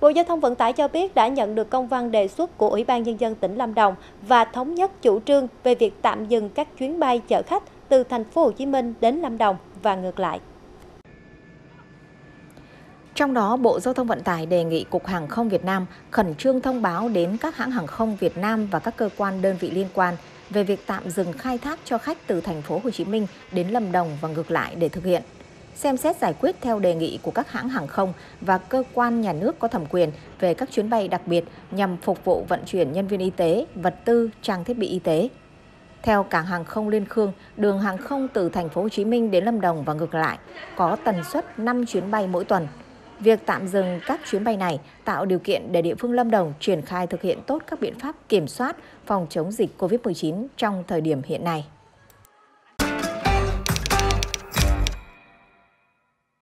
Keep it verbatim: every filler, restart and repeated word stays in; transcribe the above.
Bộ Giao thông Vận tải cho biết đã nhận được công văn đề xuất của Ủy ban Nhân dân tỉnh Lâm Đồng và thống nhất chủ trương về việc tạm dừng các chuyến bay chở khách từ thành phố Hồ Chí Minh đến Lâm Đồng và ngược lại. Trong đó, Bộ Giao thông Vận tải đề nghị Cục Hàng không Việt Nam khẩn trương thông báo đến các hãng hàng không Việt Nam và các cơ quan đơn vị liên quan về việc tạm dừng khai thác cho khách từ thành phố Hồ Chí Minh đến Lâm Đồng và ngược lại để thực hiện. Xem xét giải quyết theo đề nghị của các hãng hàng không và cơ quan nhà nước có thẩm quyền về các chuyến bay đặc biệt nhằm phục vụ vận chuyển nhân viên y tế, vật tư, trang thiết bị y tế. Theo cảng hàng không Liên Khương, đường hàng không từ thành phố Hồ Chí Minh đến Lâm Đồng và ngược lại có tần suất năm chuyến bay mỗi tuần. Việc tạm dừng các chuyến bay này tạo điều kiện để địa phương Lâm Đồng triển khai thực hiện tốt các biện pháp kiểm soát phòng chống dịch Covid mười chín trong thời điểm hiện nay.